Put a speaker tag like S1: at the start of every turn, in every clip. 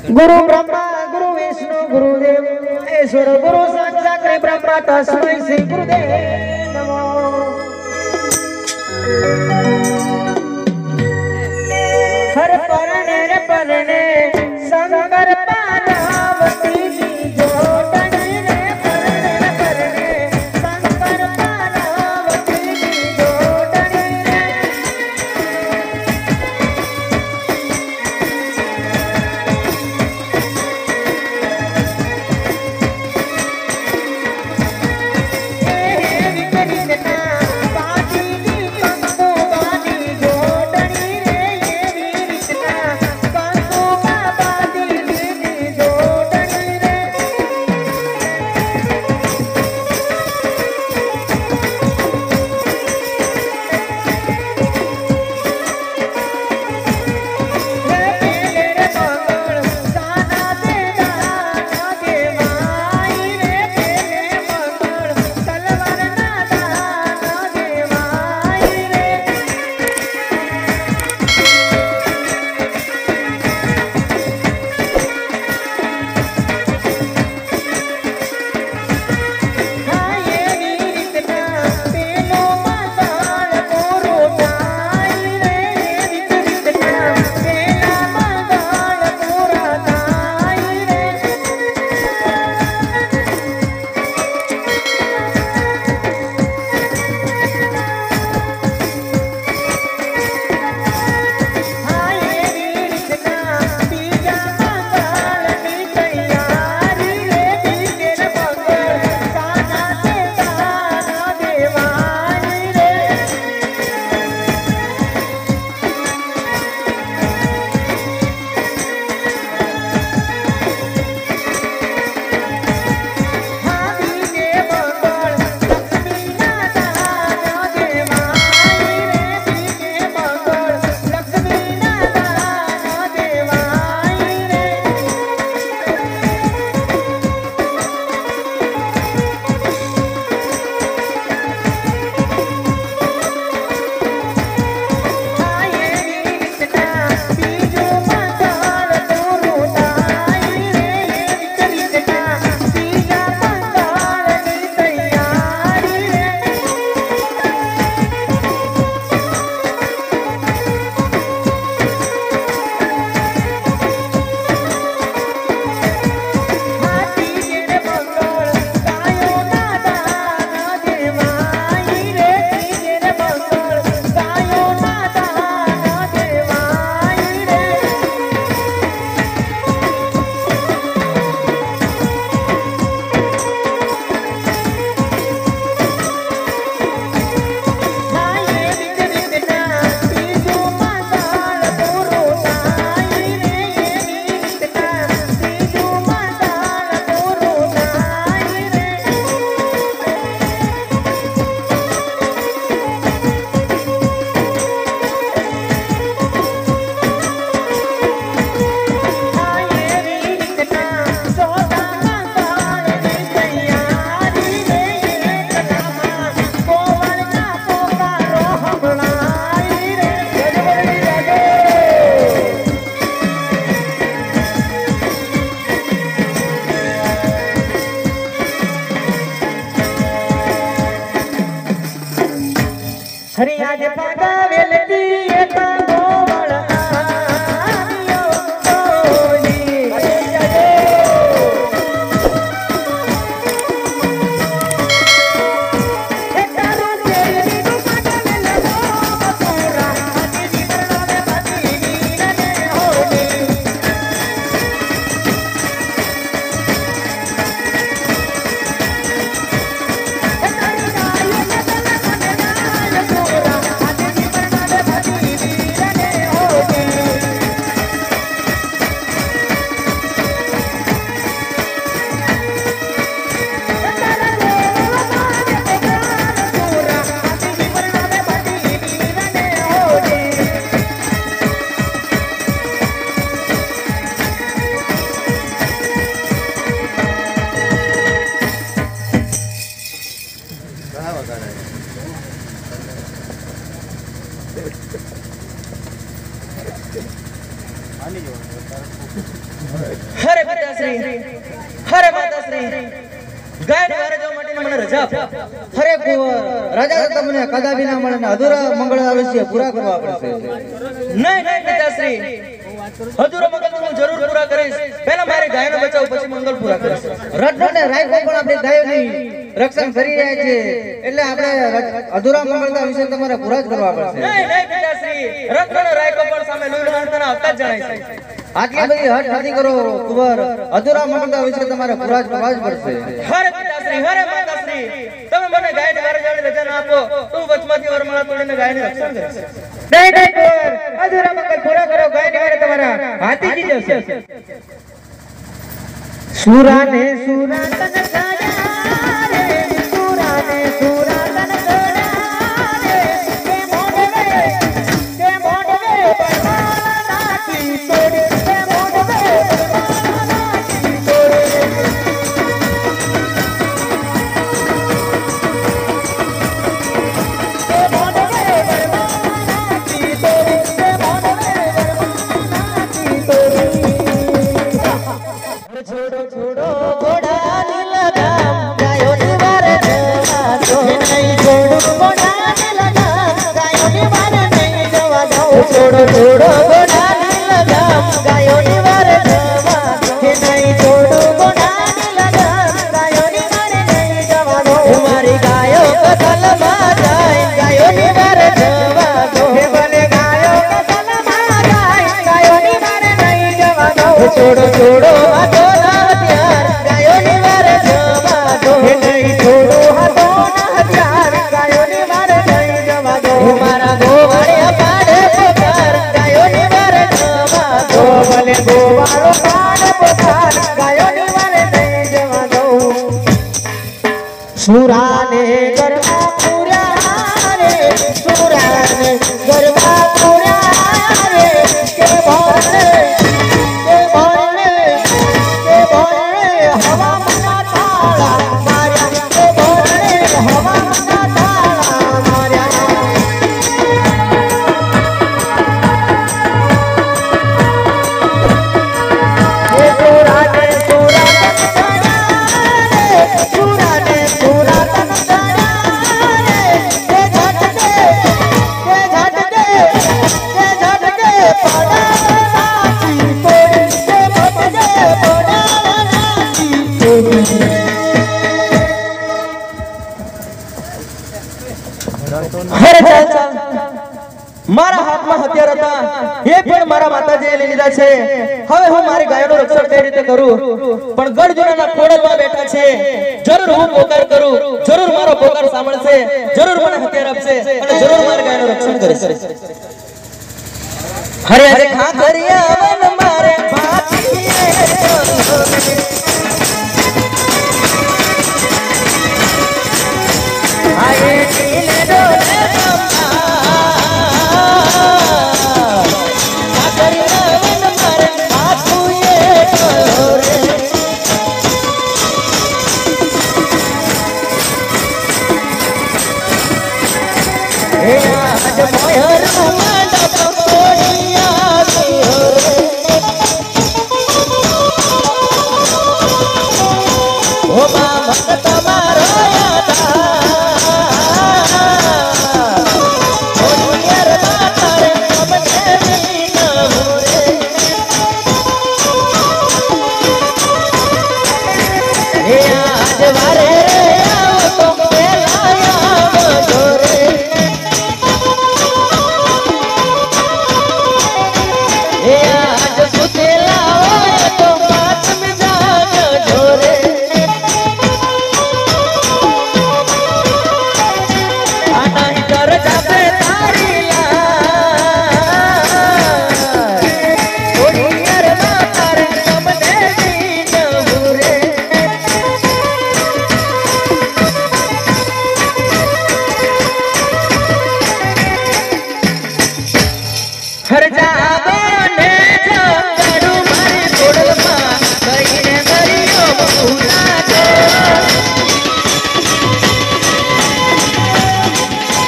S1: गुरु ब्रह्मा गुरु विष्णु गुरुदेव महेश्वर गुरु साक्षात ब्रह्मा तस्मै श्री गुरुदेव नमो। हर परने शंकर पार्वती की जोड़न रे परने शंकर पार्वती की जोड़न रे। हरि आज पागा वेलती एक गोवळ आयो तोली हे तारो तेरी दुपट्टा में लगो पूरा आदि जीवन में बाती नीने होली હરે પિતાશ્રી, હરે માતાશ્રી, ગાયને વારે જવા માટે મને રજા આપો.
S2: હરે કુંવર, રાજા તો તમને કદાપી ના મળે ને અધૂરા મંગળ આવશ્ય પૂરા કરવા પડશે.
S1: નહીં નહીં પિતાશ્રી, અધૂરો મંગળ હું જરૂર પૂરા કરીશ. પહેલા મારી ગાયનો બચાવ, પછી મંગળ પૂરા કરીશ.
S2: રત્ન ને રાયકો પણ આપણે ગાયોની રક્ષણ કરી રહ્યા છે, એટલે આપણે અધૂરા મંગળતા વિશે તમારે પૂરા જ કરવા પડશે.
S1: નહીં નહીં પિતાશ્રી, રત્ન અને રાયકો પણ સામે લોહી લહાણતાના આવતા જ જણાય છે.
S2: આટલી બધી હઠ નથી કરો કુંવર, અધૂરા મંગળતા વિશે તમારે પૂરા જ કરવા જ પડશે.
S1: હરે પિતાશ્રી, હરે માતાશ્રી, તમે મને ગાયને વારે જવાની રજા ના આપો તો હું વચમાંથી વરમાળા તોડીને ગાયનું રક્ષણ કરીશ.
S2: નહીં નહીં કુંવર, અધૂરા મંગળ પૂરા કરો, ગાયની વારે તમારા હાથી જી જશે. સુરાને સુરા તન સાયા રે, સુરાને સુરા તન સાયા રે, કે મોડવે પરમાના નાખી તોડે, કે મોડવે પરમાના નાખી તોડે. छोड़ो छोड़ो घोड़ा नीलगाम, गायों ने वारे जवा दो. नहीं छोड़ो घोड़ा नीलगाम, गायों ने वारे नहीं जवा दो. छोड़ो छोड़ो घोड़ा नीलगाम, गायों ने वारे जवा दो. नहीं छोड़ो घोड़ा नीलगाम, गायों ने वारे नहीं जवा दो. तुम्हारी गायों का तलमा जाए, गायों ने वारे जवा दो. भले गायों का तलमा जाए, गायों ने वारे नहीं जवा दो. छोड़ो छोड़ो सुराने गरबा पूरा रे, सुराने गरबा पूरा रे, के भोरे हवा मना ताला मार्या, के भोरे हवा मना ताला मार्या. सुराने सुरा सुराने सुरा
S1: મારા હાથમાં હથિયાર હતા, એ પણ મારા માતાજીએ લઈ લીધા છે. હવે હું મારી ગાયોનું રક્ષણ કઈ રીતે કરું? પણ ગઢજોડાના ખોડલમાં બેઠા છે, જરૂર હું પોકાર કરું, જરૂર મારો પોકાર સાંભળશે, જરૂર મને હથિયાર આપશે અને જરૂર મારી ગાયોનું રક્ષણ કરશે. હરે હરે ખાખરિયા વન મારે ભાતીએ આયે નીલે ડોલે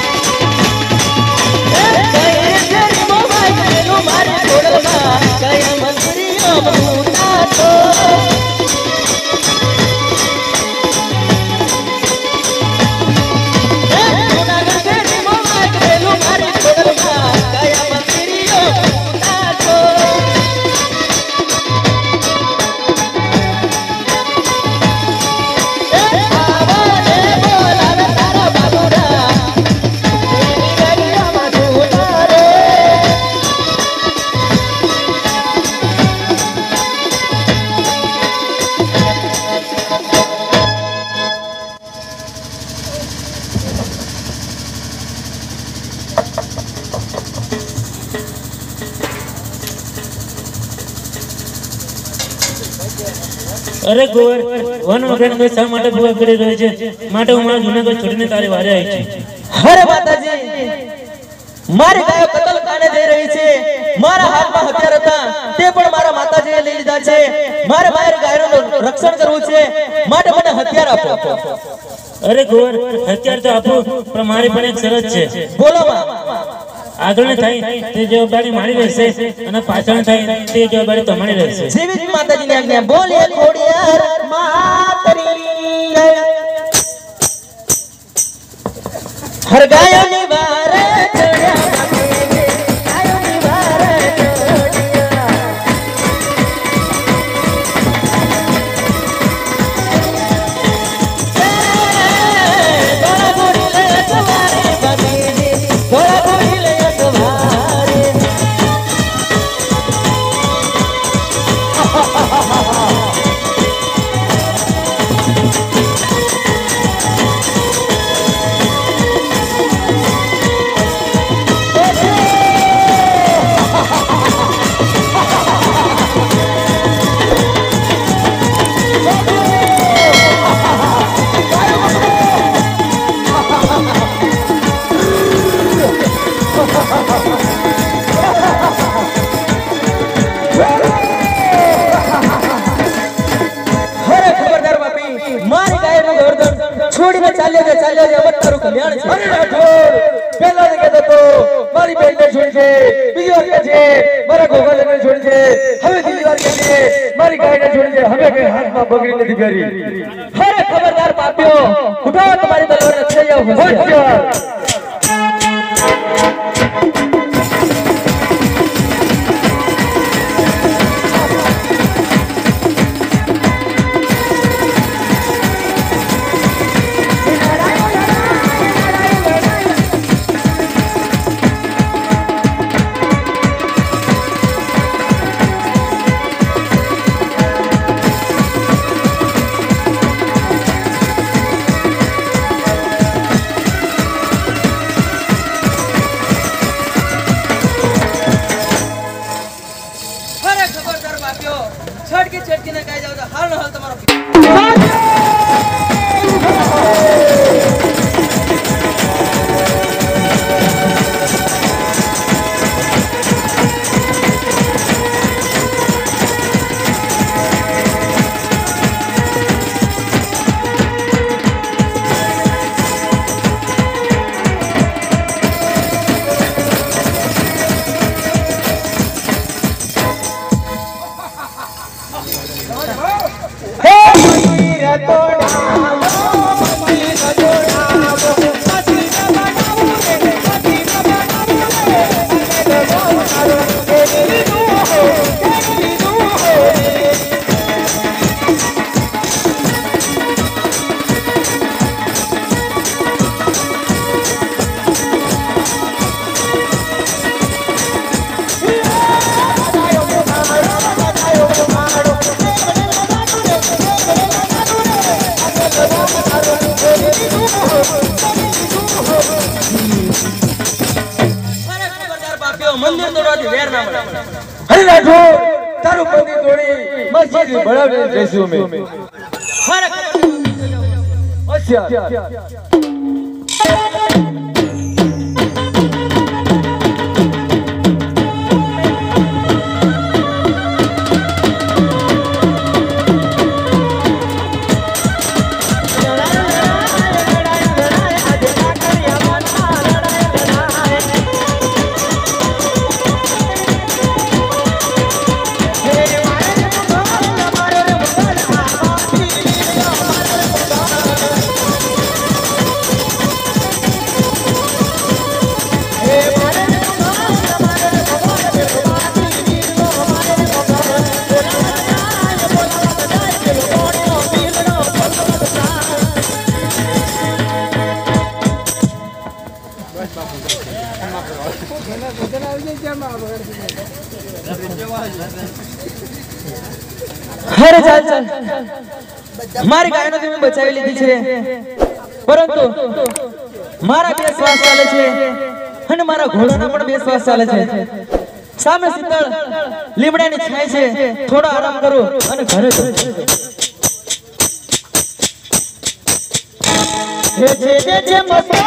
S1: કઈ
S2: ભૂતા તો
S3: અરે ગોર વન વગેરે શા માટે ભૂવા કરી રહ્યો છે માટે હું મારા જૂનાગઢ છોડીને તારી વારે આવી છું
S1: અરે માતાજી મારી ગાયો કતલખાને જઈ રહી છે મારા હાથમાં હથિયાર હતા તે પણ મારા માતાજીએ લઈ લીધા છે મારે મારી ગાયોનું રક્ષણ કરવું છે માટે મને હથિયાર આપો
S3: અરે ગોર હથિયાર તો આપો પણ મારી પણ એક શરત છે
S1: બોલો માં
S3: આગળ થાય તે જવાબદારી મારી રહેશે અને પાછળ થાય તે જવાબદારી તમારી રહેશે
S1: જીવિત માતાજીની આજ્ઞા બોલે ખોડિયાર માતરી હર ગાયોની વારે ચડ્યા ગાયોની વારે ચડ્યા ગોળા ગોળી લે સવારે બગીડી ગોળા ગોળી લે સવારે છોડીને ચાલ્યો છે અમર તારું કલ્યાણ છે
S4: અરે રાઠોડ પહેલા ને કહેતો તો મારી બેનને છોડી છે બીજી વાર કહે છે મારા ગોગાને છોડી છે હવે ત્રીજી વાર કહે છે મારી ગાયને છોડી છે હવે કઈ હાથમાં બગડી નથી કરી
S1: અરે ખબરદાર પાપ્યો ઉઠો તમારી તલવાર રક્ષા જાવ
S4: હોશિયાર
S1: છટકી ને કાઈ જાવ તો હાલ નો હાલ તમારો મંદિર તોડવાથી વેર ના મળે
S4: અરે રાઠોડ તારું મંદિર તોડી મસ્જિદ બનાવી જઈશું અમે હોશિયાર
S2: Hey,
S1: અરે ચાલ ચાલ મારી ગાયનો તમે બચાવી લીધી છે પરંતુ મારા બે શ્વાસ ચાલે છે અને મારા ઘોડાના પણ બે શ્વાસ ચાલે છે સામે શીતળ લીમડાની છાય છે થોડો આરામ કરો અને ઘરે જાઓ
S2: જે મસ્તો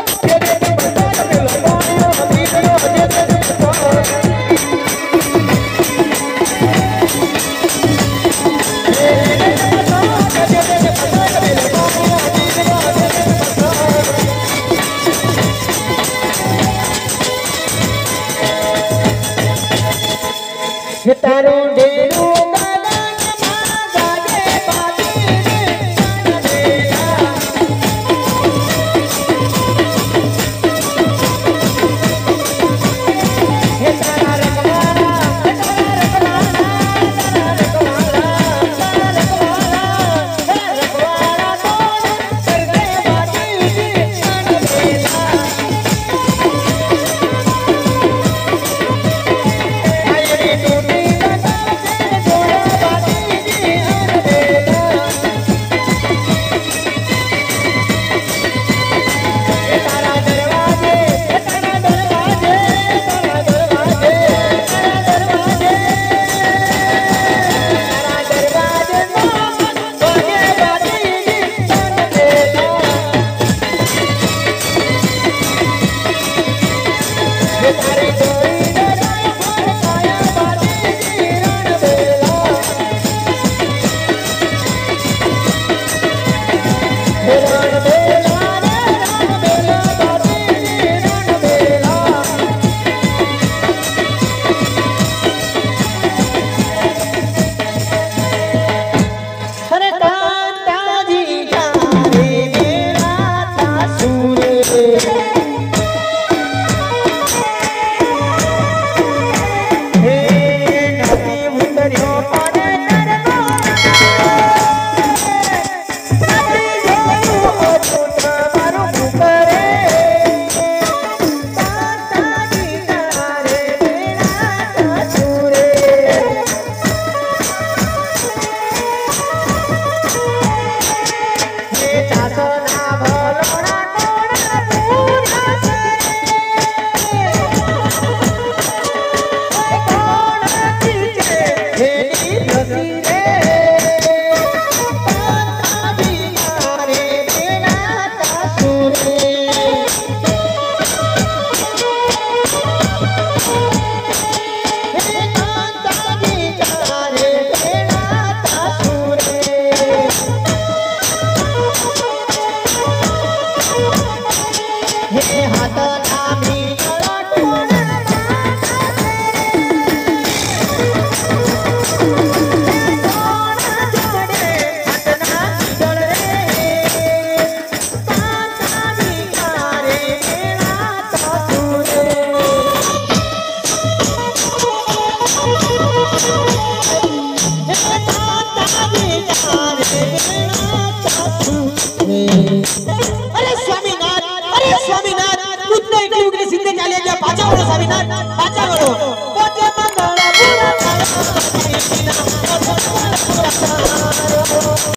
S2: તારું ડેરું ગાલામાં ગાજે
S5: स्वामीनाथ कुछ नहीं क्यों सिद्धे चाले गया पाचा वाला स्वामीनाथ